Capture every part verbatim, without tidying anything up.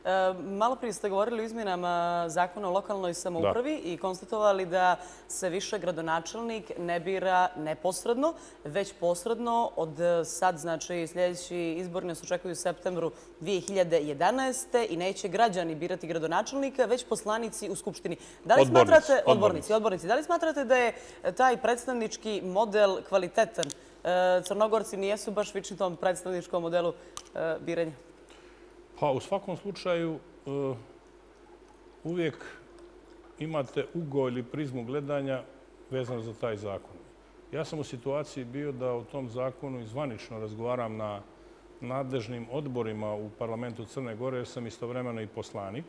Malo prije ste govorili o izmjenama zakona o lokalnoj samoupravi i konstatovali da se više gradonačelnik ne bira neposredno, već posredno. Od sad, znači, sljedeći izbori nas očekuju u septembru dvije hiljade jedanaeste. i neće građani birati gradonačelnika, već poslanici u Skupštini. Da li smatrate, odbornici, odbornici, da li smatrate da je taj predstavnički model kvalitetan? Crnogorci nijesu baš vični tom predstavničkom modelu biranja. Pa u svakom slučaju uvijek imate ugao ili prizmu gledanja vezano za taj zakon. Ja sam u situaciji bio da o tom zakonu i zvanično razgovaram na nadležnim odborima u parlamentu Crne Gore, jer sam istovremeno i poslanik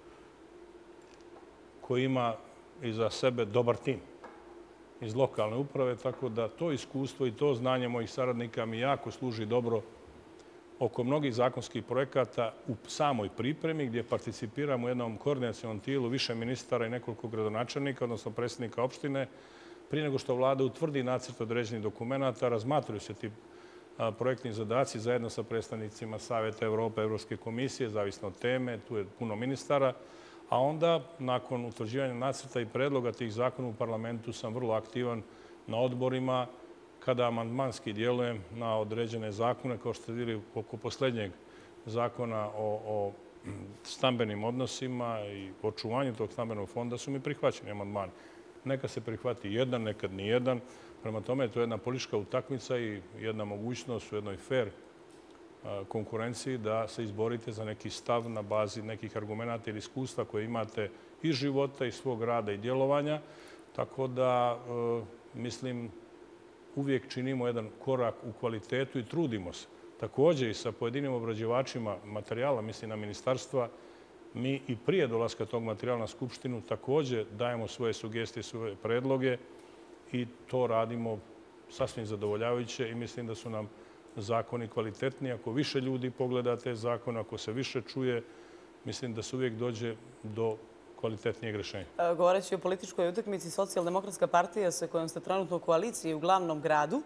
koji ima iza sebe dobar tim iz lokalne uprave, tako da to iskustvo i to znanje mojih saradnika mi jako služi dobro oko mnogih zakonskih projekata u samoj pripremi, gdje participiram u jednom koordinacionom tijelu više ministara i nekoliko gradonačelnika, odnosno predsjednika opštine. Prije nego što vlada utvrdi nacrt određenih dokumenata, razmatruju se ti projektni zadaci zajedno sa predstavnicima Savjeta Evrope, Evropske komisije, zavisno od teme, tu je puno ministara. A onda, nakon utvrđivanja nacrta i predloga tih zakona u parlamentu, sam vrlo aktivan na odborima, kada amandmanski djelujem na određene zakone, kao što ste vidjeli oko posljednjeg zakona o stambenim odnosima i očuvanju tog stambenog fonda, su mi prihvaćeni amandmani. Neka se prihvati jedan, nekad ni jedan. Prema tome, to je jedna politička utakmica i jedna mogućnost u jednoj fair konkurenciji da se izborite za neki stav na bazi nekih argumenata ili iskustva koje imate iz života, iz svog rada i djelovanja. Tako da, mislim, uvijek činimo jedan korak u kvalitetu i trudimo se. Također i sa pojedinim obrađivačima materijala, mislim na ministarstva, mi i prije dolaska tog materijala na Skupštinu također dajemo svoje sugestije, svoje predloge i to radimo sasvim zadovoljavajuće i mislim da su nam zakoni kvalitetniji. Ako više ljudi pogleda te zakone, ako se više čuje, mislim da se uvijek dođe do kvalitetnijeg rješenja. Govoreći o političkoj utakmici, Socijaldemokratska partija sa kojom ste trenutno u koaliciji u glavnom gradu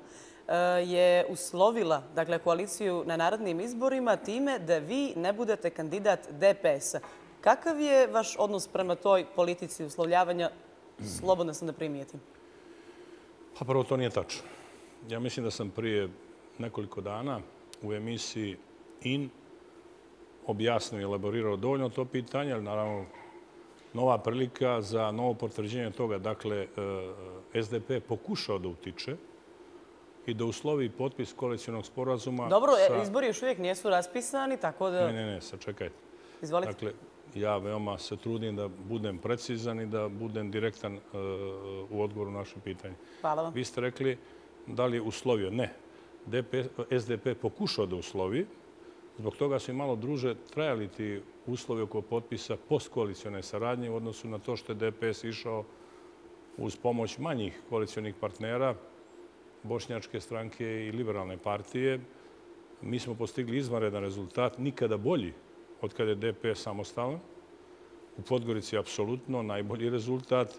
je uslovila koaliciju na narednim izborima time da vi ne budete kandidat D P S-a. Kakav je vaš odnos prema toj politici uslovljavanja? Slobodno sam da primijetim. Pa prvo, to nije tačno. Ja mislim da sam prije nekoliko dana u emisiji In objasnio i elaborirao dovoljno to pitanje, ali naravno nova prilika za novo potvrđenje toga. Dakle, S D P pokušao da utiče i da uslovi potpis koalicionog sporazuma... Dobro, izbori još uvijek nisu raspisani, tako da... Ne, ne, ne, sačekajte. Izvolite. Dakle, ja veoma se trudim da budem precizan i da budem direktan u odgovoru na naše pitanje. Hvala vam. Vi ste rekli da li je uslovio. Ne. S D P pokušao da uslovi. Zbog toga su i malo druže trajali ti uslovi oko potpisa postkoalicione saradnje u odnosu na to što je D P S išao uz pomoć manjih koalicijonih partnera, Bošnjačke stranke i Liberalne partije. Mi smo postigli izvanredan rezultat, nikada bolji od kada je D P S samostalan. U Podgorici je apsolutno najbolji rezultat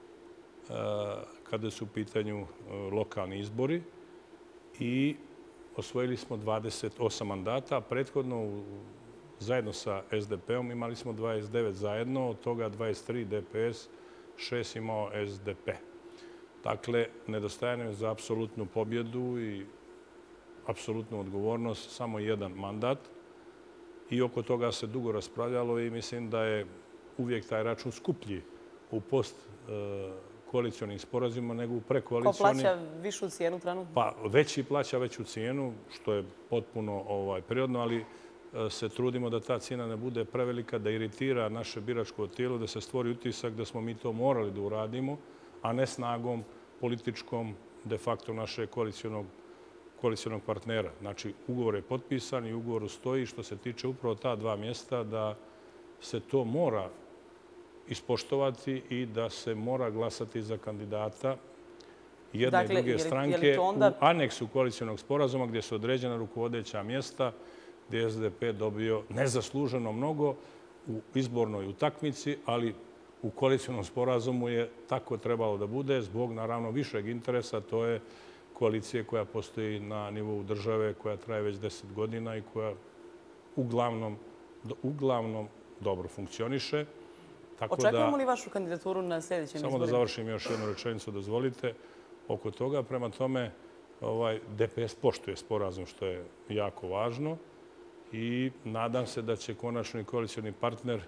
kada su u pitanju lokalni izbori i osvojili smo dvadeset osam mandata, a prethodno zajedno sa S D P-om imali smo dvadeset devet zajedno, od toga dvadeset tri D P S, šest imao S D P. Dakle, nedostajanje je za apsolutnu pobjedu i apsolutnu odgovornost, samo jedan mandat. I oko toga se dugo raspravljalo i mislim da je uvijek taj račun skuplji u post koalicijonim sporazima nego u prekoalicijonim. Ko plaća višu cijenu trenutno? Pa veći plaća veću cijenu, što je potpuno prirodno, ali se trudimo da ta cijena ne bude prevelika, da iritira naše biračko tijelo, da se stvori utisak da smo mi to morali da uradimo, a ne snagom političkom de facto naše koalicijonog partnera. Znači, ugovor je potpisan i ugovor stoji što se tiče upravo ta dva mjesta da se to mora ispoštovati i da se mora glasati za kandidata jedne i druge stranke u aneksu koalicijonog sporazuma gdje su određena rukovodeća mjesta gdje je S D P dobio nezasluženo mnogo u izbornoj utakmici, ali u koalicijonom sporazumu je tako trebalo da bude zbog, naravno, višeg interesa. To je koalicije koja postoji na nivou države, koja traje već deset godina i koja uglavnom dobro funkcioniše. Očekujemo li vašu kandidaturu na sljedećim izborima? Samo da završim još jednu rečenicu, dozvolite. Oko toga, prema tome, D P S poštuje sporazum, što je jako važno i nadam se da će konačno i koalicioni partner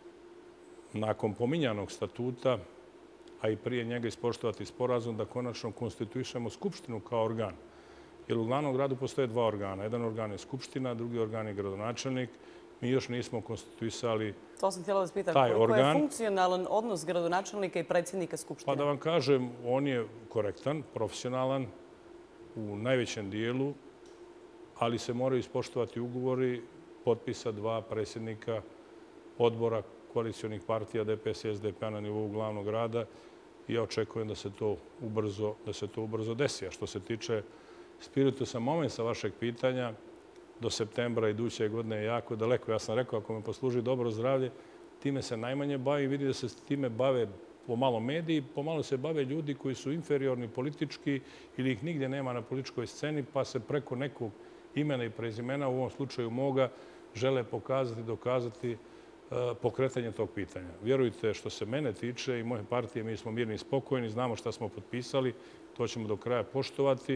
nakon pominjanog statuta, a i prije njega ispoštovati sporazum da konačno konstituišemo Skupštinu kao organ. Jer u glavnom gradu postoje dva organa. Jedan organ je Skupština, drugi organ je gradonačelnik. Mi još nismo konstituisali taj organ. To sam htjela da vas pitam. Koliko je funkcionalan odnos gradonačelnika i predsjednika Skupštine? Pa da vam kažem, on je korektan, profesionalan u najvećem dijelu, ali se moraju ispoštovati ugovori potpisa dva predsjednika odbora koalicijonih partija D P S i S D P-a na nivou glavnog grada i ja očekujem da se to ubrzo, da se to ubrzo desi. A što se tiče spiritusa momensa vašeg pitanja, do septembra iduće godine je jako daleko. Ja sam rekao, ako me posluži dobro zdravlje, time se najmanje bavi. Vidi da se time bave pomalo mediji, pomalo se bave ljudi koji su inferiorni politički ili ih nigdje nema na političkoj sceni, pa se preko nekog imena i prezimena, u ovom slučaju moga, žele pokazati, dokazati pokretanje tog pitanja. Vjerujte, što se mene tiče i moje partije, mi smo mirni i spokojni, znamo šta smo potpisali, to ćemo do kraja poštovati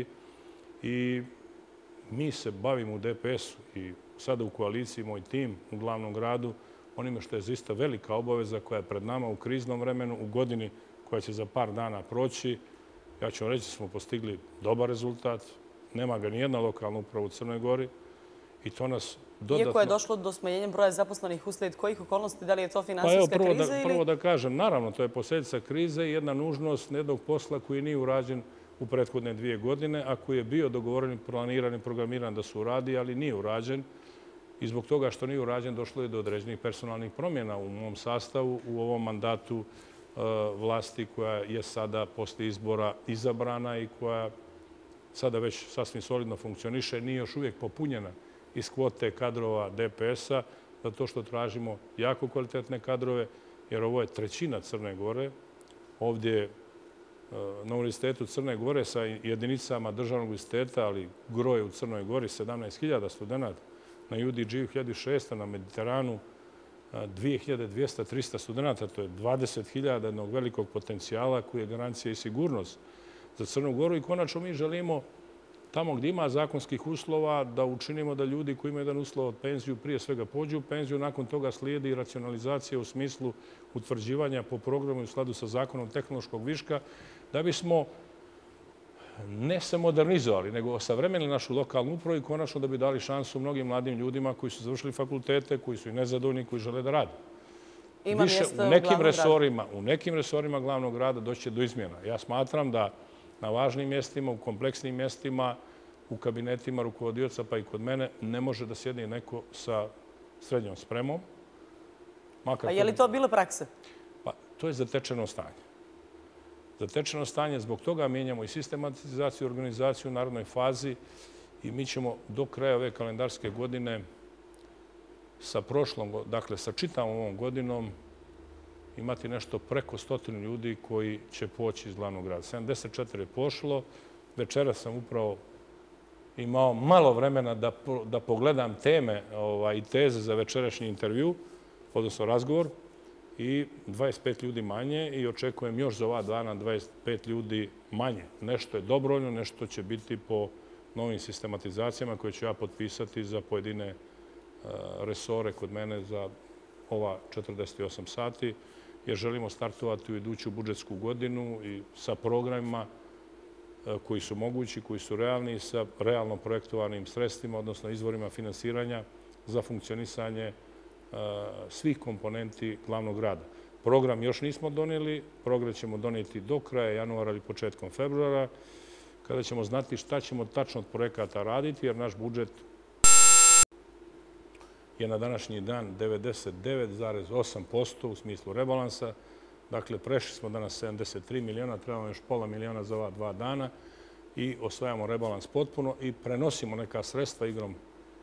i mi se bavimo u D P S-u i sada u koaliciji, moj tim u glavnom gradu, onime što je zaista velika obaveza koja je pred nama u kriznom vremenu, u godini koja će za par dana proći. Ja ću vam reći da smo postigli dobar rezultat. Nema ga nijedna lokalna uprava u Crnoj Gori i to nas dodatno... Iako je došlo do smanjenja broja zaposlenih usled kojih okolnosti, da li je to finansijska kriza ili... Prvo da kažem, naravno, to je posljedica krize i jedna nužnost jednog posla koji nije urađen u prethodne dvije godine, a koji je bio dogovoren, planiran i programiran da se uradi, ali nije urađen. I zbog toga što nije urađen, došlo je do određenih personalnih promjena u mom sastavu, u ovom mandatu vlasti koja je sada posle izbora izabrana i koja sada već sasvim solidno funkcioniše, nije još uvijek popunjena iz kvote kadrova D P S-a, zato što tražimo jako kvalitetne kadrove, jer ovo je trećina Crne Gore. Ovdje na Univerzitetu Crne Gore sa jedinicama državnog univerziteta, ali gro je u Crnoj Gori, sedamnaest hiljada studenta, na U D G-u hiljadu šesto, na Mediteranu dvije hiljade dvjesto do trista studenta, to je dvadeset hiljada jednog velikog potencijala koji je garancija i sigurnost za Crnu Goru i konačno mi želimo tamo gdje ima zakonskih uslova da učinimo da ljudi koji imaju jedan uslov od penziju prije svega pođu u penziju, nakon toga slijedi racionalizacija u smislu utvrđivanja po programu u skladu sa zakonom tehnološkog viška, da bismo ne se modernizovali, nego osavremenili našu lokalnu upravu i konačno da bi dali šansu mnogim mladim ljudima koji su završili fakultete, koji su i nezadovoljni, koji žele da rade. Ima mjesta u nekim resorima, u nekim resorima glavnog grada doći će do izmjena. Ja smatram da na važnim mjestima, u kompleksnim mjestima, u kabinetima rukovodioca, pa i kod mene, ne može da sjedi neko sa srednjom spremom. A je li to bilo prakse? Pa, to je zatečeno stanje. Zatečeno stanje, zbog toga mijenjamo i sistematizaciju i organizaciju u narodnoj fazi i mi ćemo do kraja ove kalendarske godine sa prošlom, dakle sa čitavom ovom godinom imati nešto preko stotinu ljudi koji će poći iz glavnog grada. sedamdeset četiri je pošlo. Večera sam upravo imao malo vremena da, da pogledam teme ovaj, i teze za večerašnji intervju, odnosno razgovor, i dvadeset pet ljudi manje i očekujem još za ova dana dvadeset pet ljudi manje. Nešto je dobrovoljno, nešto će biti po novim sistematizacijama koje ću ja potpisati za pojedine uh, resore kod mene za ova četrdeset osam sati, jer želimo startovati u iduću budžetsku godinu i sa programima koji su mogući, koji su realni i sa realno projektovanim sredstvima, odnosno izvorima finansiranja za funkcionisanje svih komponenti glavnog grada. Program još nismo donijeli, program ćemo donijeti do kraja januara ili početkom februara, kada ćemo znati šta ćemo tačno od projekata raditi, jer naš budžet je na današnji dan devedeset devet zarez osam posto u smislu rebalansa. Dakle, prešli smo danas sedamdeset tri miliona, trebamo još pola miliona za ova dva dana i osvajamo rebalans potpuno i prenosimo neka sredstva igrom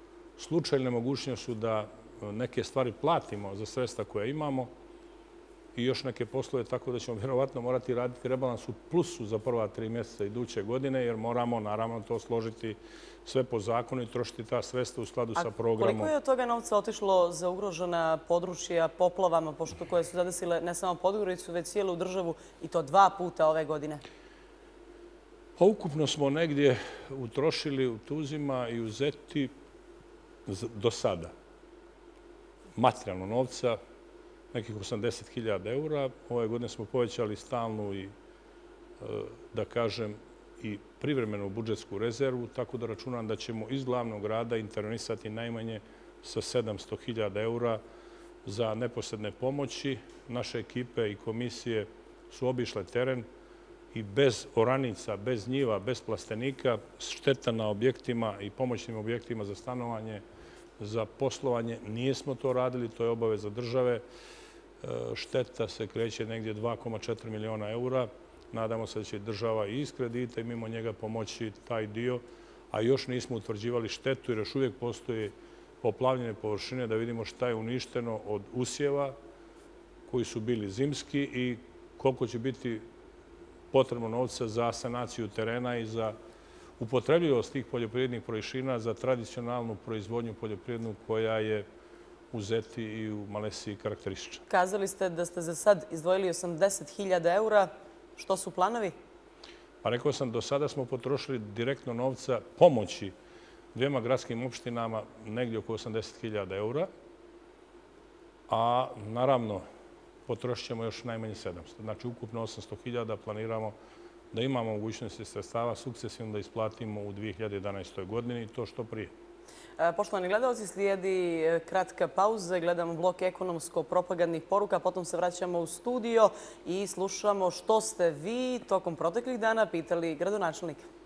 slučajne mogućnosti da neke stvari platimo za sredstva koje imamo. i još neke poslove, tako da ćemo vjerovatno morati raditi rebalans u plusu za prva tri mjeseca iduće godine, jer moramo naravno to složiti sve po zakonu i trošiti ta sredstva u skladu sa programom. A koliko je od toga novca otišlo za ugrožena područja poplavama, pošto koje su zadesile ne samo Podgoricu, već cijelu državu i to dva puta ove godine? Pa ukupno smo negdje utrošili u Tuzima i u Zeti do sada materijalno novca, nekih osamdeset hiljada eura. Ove godine smo povećali stalnu i, da kažem, i privremenu budžetsku rezervu, tako da računam da ćemo iz glavnog grada intervenisati najmanje sa sedamsto hiljada eura za neposredne pomoći. Naše ekipe i komisije su obišle teren i bez oranica, bez njiva, bez plastenika, šteta na objektima i pomoćnim objektima za stanovanje, za poslovanje, nismo to radili, to je obaveza države. Šteta se kreće negdje dva zarez četiri miliona eura. Nadamo se da će država i iz kredita i mimo njega pomoći taj dio, a još nismo utvrđivali štetu jer još uvijek postoji poplavljene površine da vidimo šta je uništeno od usjeva koji su bili zimski i koliko će biti potrebno novca za sanaciju terena i za upotrebljivost tih poljoprivrednih površina za tradicionalnu proizvodnju poljoprivrednu koja je u Zeti i u Malesiji karakteristična. Kazali ste da ste za sad izdvojili osamdeset hiljada eura. Što su planovi? Pa rekao sam, do sada smo potrošili direktno novca pomoći dvijema gradskim opštinama negdje oko osamdeset hiljada eura, a naravno potrošit ćemo još najmanje sedamsto. Znači, ukupno osamsto hiljada planiramo da imamo mogućnosti sredstava sukcesivno da isplatimo u dvije hiljade jedanaestoj godini i to što prije. Poštovani gledalci, slijedi kratka pauza. Gledamo blok ekonomsko-propagandnih poruka, potom se vraćamo u studio i slušamo što ste vi tokom proteklih dana pitali gradonačelnika.